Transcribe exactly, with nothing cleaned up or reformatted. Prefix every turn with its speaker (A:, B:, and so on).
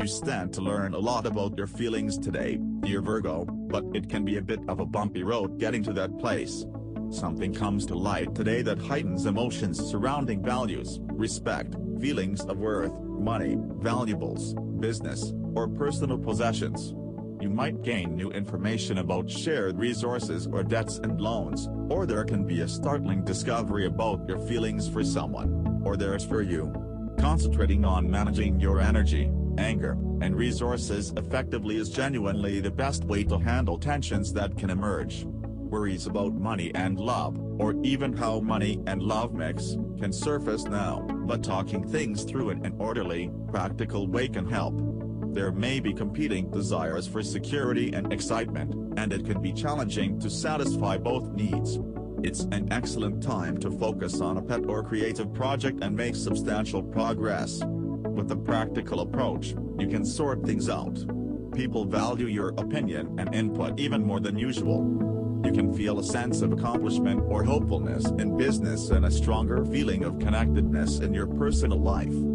A: You stand to learn a lot about your feelings today, dear Virgo, but it can be a bit of a bumpy road getting to that place. Something comes to light today that heightens emotions surrounding values, respect, feelings of worth, money, valuables, business, or personal possessions. You might gain new information about shared resources or debts and loans, or there can be a startling discovery about your feelings for someone, or theirs for you. Concentrating on managing your energy, anger, and resources effectively is genuinely the best way to handle tensions that can emerge. Worries about money and love, or even how money and love mix, can surface now, but talking things through in an orderly, practical way can help. There may be competing desires for security and excitement, and it can be challenging to satisfy both needs. It's an excellent time to focus on a pet or creative project and make substantial progress. With a practical approach, you can sort things out. People value your opinion and input even more than usual. You can feel a sense of accomplishment or hopefulness in business and a stronger feeling of connectedness in your personal life.